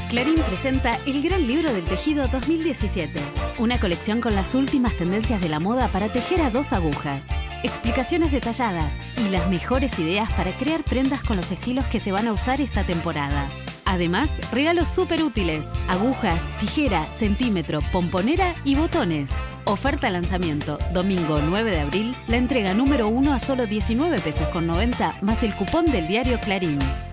Clarín presenta El Gran Libro del Tejido 2017, una colección con las últimas tendencias de la moda para tejer a 2 agujas, explicaciones detalladas y las mejores ideas para crear prendas con los estilos que se van a usar esta temporada. Además, regalos súper útiles: agujas, tijera, centímetro, pomponera y botones. Oferta lanzamiento, domingo 9 de abril, la entrega número 1 a solo 19,90 pesos más el cupón del diario Clarín.